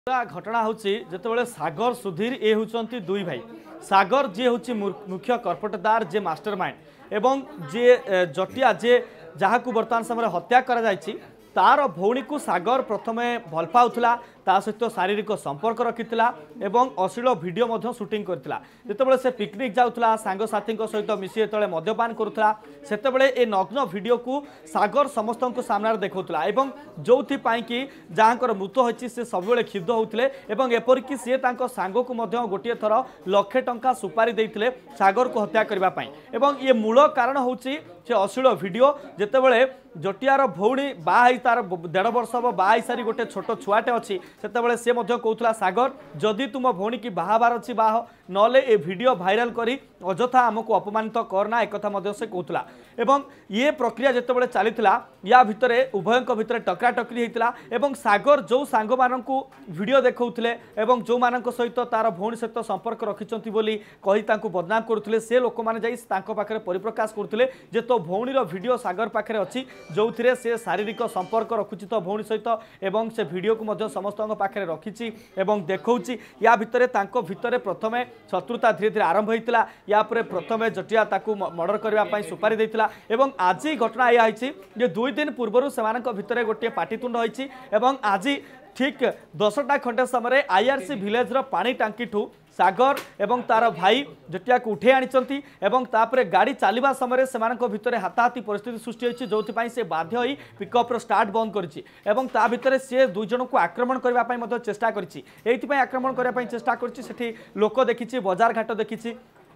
घटना हूँ जिते सागर सुधीर ये होती दुई भाई। सागर जी हूँ मुख्य कर्पटदार जे मास्टरमाइंड एवं जे जटिया जे जहाँ को बर्तमान समय हत्या करा तार भौणी को सागर प्रथमे भल पाउला ता सहित शारीरिक संपर्क रखिता एवं अश्लील वीडियो शूटिंग करथिला। जितेबाला से पिकनिक जाउथला सांगसाथी सहित मिसी जो मद्यपान करुला सेतेबेले ए नग्न वीडियो को सागर समस्त सामने देखौथला एवं जोथिपाई कि जहाँकर मृत्यु होइछि से सबुबले क्षुब्ध होउथिले एवं एपरिक सी सांग को गोटे थर लक्षे टंका सुपारी देइथिले सागर को हत्या करबा पई एवं ये मूल कारण होउछि से अश्लील वीडियो जितेबाला जटियार भौणी बाई तार 1.5 वर्ष हम बाई सारी गोटे छोट छुआटे अच्छी सेतेबेले से कहूला सागर जदि तुम भौणी की बाहाबार अच्छी बाह नले ए वीडियो भाइराल करी अजथा आमको अपमानित करना एक से कहूला। एवं ये प्रक्रिया जितेबाला चलीथिला या भितरे उभयंक भितरे टकराटकरी होता एवं सागर जो सांग मानकु वीडियो देखौथिले एवं जो मानक सहित तार भौणी सहित संपर्क रखिछंती बोली कहि तांको बदनाम करुथिले से लोक माने जाई तांको पाखरे परिप्रकाश करुथिले जे तो भौणीर वीडियो सागर पाखरे अछि जो थिरे से शारीरिक संपर्क रखुछि तो भौणी सहित एवं से वीडियो को मध्य समस्त पाखरे रखिछि एवं देखौछि। या भितरे तांको भितरे प्रथमे शत्रुता धीरे धीरे आरंभ होइतिला या परे प्रथमे जटिया ताकू मर्डर करबा पई सुपारी देइतिला एवं आज घटना या होइछि जे 2 दिन पूर्व सेमानक भितरे गोटे पाटितुंड होइछि एवं आज ठीक 10टा खंडे समय आईआरसी विलेज रो पानी टांकी ठू सागर एवं तार भाई जटिया को उठे आनी एवं तापरे गाड़ी चलवा समय से भितर हाथाहाथी परिस्थिति सृष्टि होती जो से बाध्य होई पिकअप स्टार्ट बंद करिछि एवं ता भितर से 2 जन को आक्रमण करने चेष्टा करिछि एइथिपई आक्रमण करने चेष्टा करिछि सेठी लोक देखिछि बजार घाट देखिछि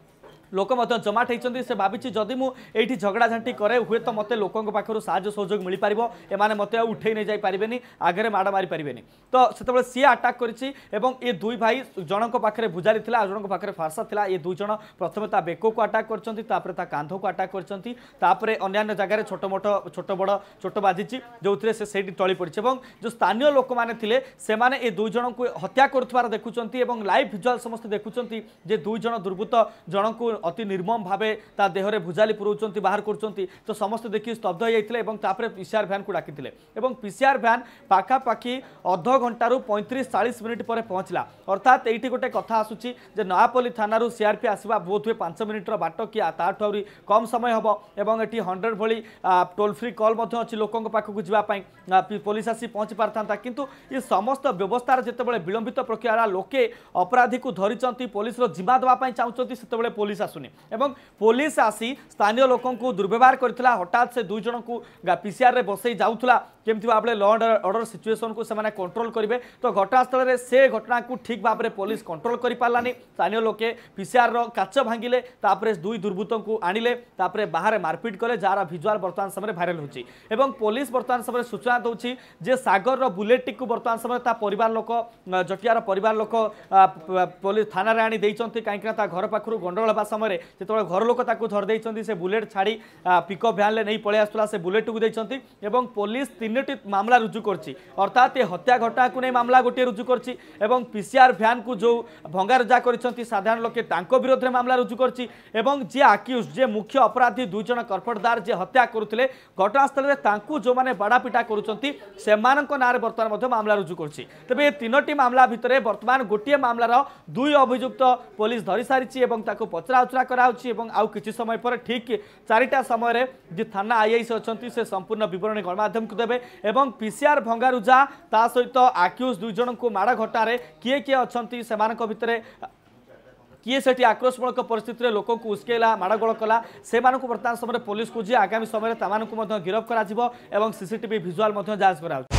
लोक जमाट होती से भावी जदि मुझे झगड़ा झांटी करे हुए तो मत लोकों पाखर साहय सहयोग मिल पार एमाने मत उठे नहीं जाई पारिबेनी आगे माड़ मारी पारिबेनी तो से सी अटाक करिछि एवं ये दुई भाई जनक पाखरे भुजारी थिला आ जनक पाखरे फारसा थिला ये 2 जन प्रथमे ता बेको को अटाक करछंती तापरे ता कांधो को अटाक करछंती तापरे अन्य जगह छोट बड़ चोट बाजिछि जोथिरे से सेठी टळी पड़िछि एवं जो स्थानीय लोक माने थिले से माने ए 2 जन को हत्या करथवार देखुचंती एवं लाइव विजुअल समस्त देखुचंती जे 2 जन दुर्बृत्त जन को अति निर्मम भावे ता देहरे भुजाली पुरौचंती बाहर करचंती तो समस्त देखि स्तब्ध हो जाइतिले एवं तापरे पीसीआर भ्यान को डाकितिले एवं पीसीआर भ्यान पाखापाखि अध घंटारू 35-40 मिनिट पर पहुंचला अर्थात एठी गोटे कथा आसुची जे नयापल्ली थानारू सीआरपी आसीबा बहुत हुए 5 मिनिट रो बाट कि ताठौरी कम समय हबो एवं एठी 100 भली टोल फ्री कॉल मध्ये अछि लोकों पाखकु जिबा पई पुलिस आसी पहुंची पारथांता किंतु ये समस्त व्यवस्था जेतेबेले विलंबित प्रक्रिया लोके अपराधी को धरिचंती पुलिस रो जिम्मा दवा पई चाहुचंती सेतेबेले पुलिस आसुनी एवं पुलिस आसी स्थानीय लोकों को दुर्व्यवहार करथिला हठात से 2 जन को पीसीआर रे बसई जाउथला केमति भाबले लॉ एंड ऑर्डर सिचुएशन को से कंट्रोल करेंगे तो घटनास्थल में से घटना को ठीक भाव में पुलिस कंट्रोल कर पारानी स्थानीय लोके पीसीआर रो काच भांगिले तापरे 2 दुर्बृत्तों को आनिले तापरे बाहर मारपीट कले जार भिजुआल बर्तमान समय भाइराल होची एवं पुलिस बर्तमान समय सूचना दउची जे सागर रो बुलेट टिक बर्तमान समय ता परिवार लोक जटियार परिवार लोक पुलिस थाना रे आनी देइचंती काईकना ता घर पाखरु गंडगोल हबा समय जेतबे घर लोक ताकू धर देइचंती से बुलेट छाड़ी पिकअप भ्यान ले नहीं पळे आसुला से बुलेट को देइचंती एवं पुलिस 3टी मामला रुजु करछि अर्थात ये हत्या घटना को नहीं मामला गोटे रुजु करछि एवं पीसीआर भ्यान को जो भंगारुजा करछंती साधारण लोके तांको विरोध में मामला रुजु करछि एवं जे आक्यूज जे मुख्य अपराधी 2 जन कर्पटदार जे हत्या करुथिले घटनास्थल में तांको जो माने बाड़ापिटा करुछंती सेमानक नारे वर्तमान मध्ये मामला रुजु करछि तबे ये 3टी मामला भितरे वर्तमान गोटे मामलार 2 अभियुक्त पुलिस धरि सारिछि एवं ताको पचरा उचरा कराउछि एवं आउ किछि समय पर ठीक 4टा समय जे थाना आईआईसी अछंती से संपूर्ण विवरण गणमाध्यम को देबे एवं पीसीआर भंगारुजा ता सहित आक्यूज 2 जन को माड़ घटारे किए किए अछंती सेमानक भितरे किए से आक्रोशमूलक परिस्थिति लोक को उस्केला माड़गोल कला से वर्तमान समय पुलिस को जी आगामी समय गिरफ्त करा सीसीटीवी भिजुआल जांच करा।